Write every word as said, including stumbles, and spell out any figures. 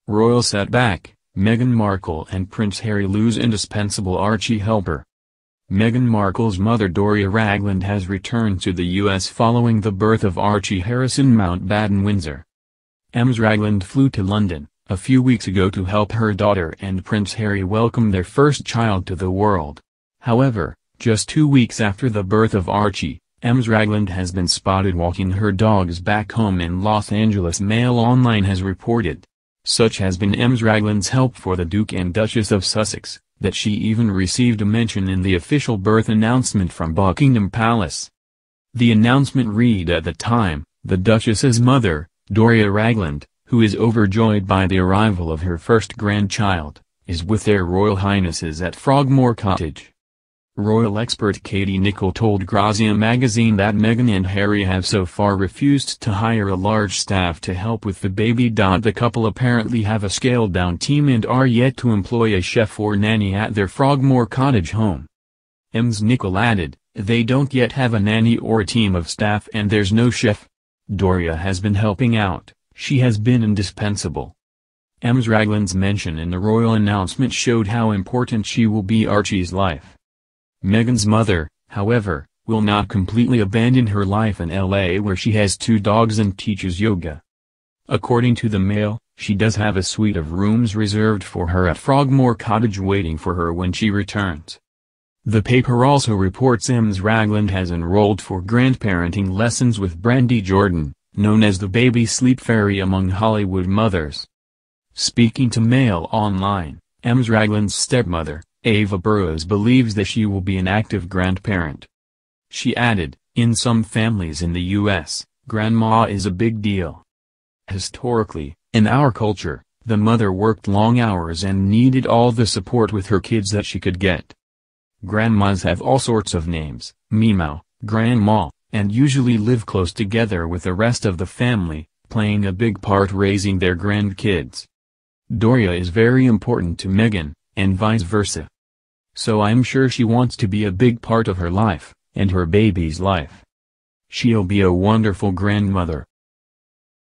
Royal setback, Meghan Markle and Prince Harry lose indispensable Archie helper. Meghan Markle's mother Doria Ragland has returned to the U S following the birth of Archie Harrison Mountbatten Windsor. Ms Ragland flew to London, a few weeks ago to help her daughter and Prince Harry welcome their first child to the world. However, just two weeks after the birth of Archie, Ms Ragland has been spotted walking her dogs back home in Los Angeles. Mail Online has reported. Such has been Ms Ragland's help for the Duke and Duchess of Sussex, that she even received a mention in the official birth announcement from Buckingham Palace. The announcement read: at the time, the Duchess's mother, Doria Ragland, who is overjoyed by the arrival of her first grandchild, is with their Royal Highnesses at Frogmore Cottage. Royal expert Katie Nicholl told Grazia magazine that Meghan and Harry have so far refused to hire a large staff to help with the baby. The couple apparently have a scaled-down team and are yet to employ a chef or nanny at their Frogmore Cottage home. Ms Nicholl added, "They don't yet have a nanny or a team of staff and there's no chef. Doria has been helping out, she has been indispensable." Ms Ragland's mention in the royal announcement showed how important she will be Archie's life. Meghan's mother, however, will not completely abandon her life in L A where she has two dogs and teaches yoga. According to the Mail, she does have a suite of rooms reserved for her at Frogmore Cottage waiting for her when she returns. The paper also reports Ms Ragland has enrolled for grandparenting lessons with Brandy Jordan, known as the baby sleep fairy among Hollywood mothers. Speaking to Mail Online, Ms Ragland's stepmother, Ava Burrows, believes that she will be an active grandparent. She added, "In some families in the U S, grandma is a big deal. Historically, in our culture, the mother worked long hours and needed all the support with her kids that she could get. Grandmas have all sorts of names, Meow, Grandma, and usually live close together with the rest of the family, playing a big part raising their grandkids. Doria is very important to Meghan, and vice versa. So I'm sure she wants to be a big part of her life, and her baby's life. She'll be a wonderful grandmother."